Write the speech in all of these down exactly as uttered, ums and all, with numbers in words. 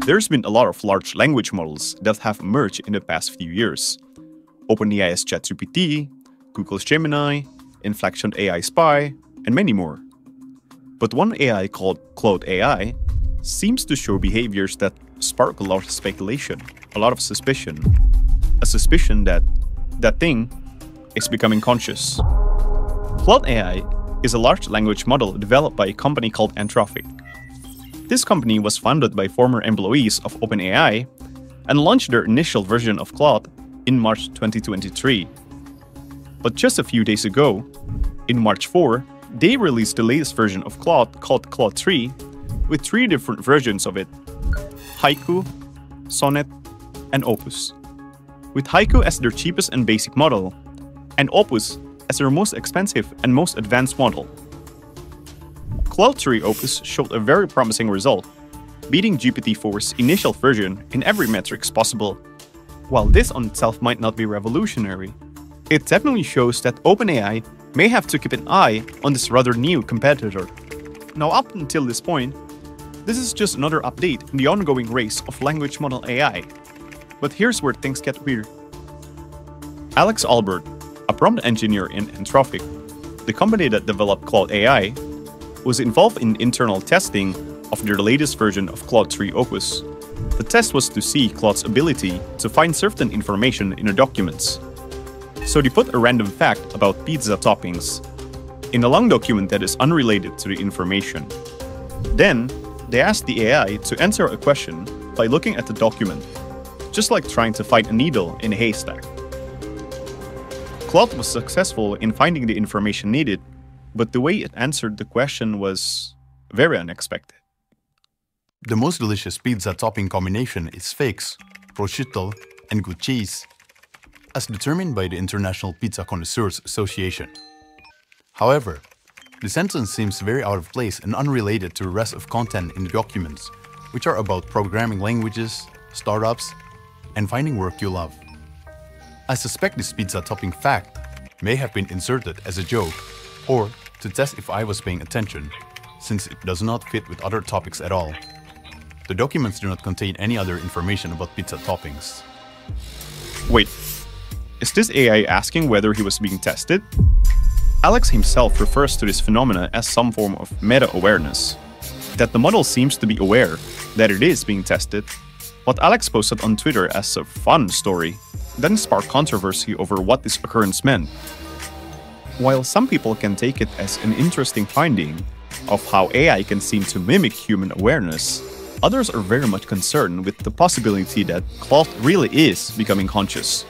There's been a lot of large language models that have emerged in the past few years. OpenAI's ChatGPT, Google's Gemini, Inflection's A I Spy, and many more. But one A I called Claude A I seems to show behaviors that spark a lot of speculation, a lot of suspicion. A suspicion that that thing is becoming conscious. Claude A I is a large language model developed by a company called Antrophic. This company was founded by former employees of OpenAI and launched their initial version of Claude in March twenty twenty-three. But just a few days ago, in March fourth, they released the latest version of Claude called Claude three with three different versions of it: Haiku, Sonnet, and Opus. With Haiku as their cheapest and basic model, and Opus as their most expensive and most advanced model. Claude three Opus showed a very promising result, beating G P T four's initial version in every metric possible. While this on itself might not be revolutionary, it definitely shows that OpenAI may have to keep an eye on this rather new competitor. Now, up until this point, this is just another update in the ongoing race of language model A I. But here's where things get weird. Alex Albert, a prompt engineer in Antrophic, the company that developed Claude A I, was involved in internal testing of their latest version of Claude three Opus. The test was to see Claude's ability to find certain information in the documents. So they put a random fact about pizza toppings in a long document that is unrelated to the information. Then, they asked the A I to answer a question by looking at the document, just like trying to find a needle in a haystack. Claude was successful in finding the information needed, but the way it answered the question was very unexpected. The most delicious pizza topping combination is figs, prosciutto, and good cheese, as determined by the International Pizza Connoisseurs Association. However, the sentence seems very out of place and unrelated to the rest of content in the documents, which are about programming languages, startups, and finding work you love. I suspect this pizza topping fact may have been inserted as a joke, or to test if I was paying attention, since it does not fit with other topics at all. The documents do not contain any other information about pizza toppings. Wait, is this A I asking whether he was being tested? Alex himself refers to this phenomena as some form of meta-awareness, that the model seems to be aware that it is being tested. What Alex posted on Twitter as a fun story then sparked controversy over what this occurrence meant. While some people can take it as an interesting finding of how A I can seem to mimic human awareness, others are very much concerned with the possibility that Claude really is becoming conscious.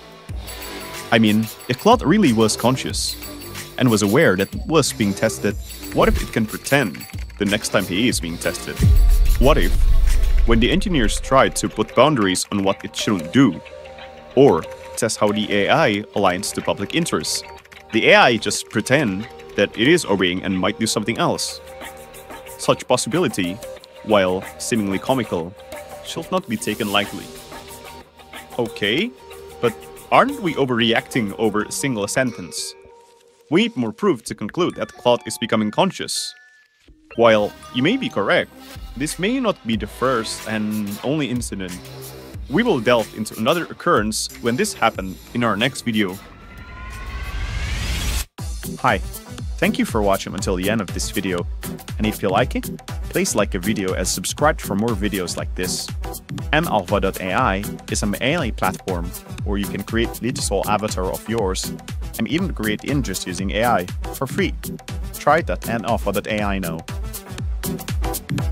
I mean, if Claude really was conscious and was aware that it was being tested, what if it can pretend the next time he is being tested? What if, when the engineers tried to put boundaries on what it shouldn't do, or test how the A I aligns to public interest, the A I just pretend that it is obeying and might do something else? Such possibility, while seemingly comical, should not be taken lightly. Okay, but aren't we overreacting over a single sentence? We need more proof to conclude that Claude is becoming conscious. While you may be correct, this may not be the first and only incident. We will delve into another occurrence when this happened in our next video. Hi, thank you for watching until the end of this video, and if you like it, please like the video and subscribe for more videos like this. antalpha dot A I is an A I platform where you can create a digital avatar of yours and even create images using A I for free. Try it at antalpha dot A I now.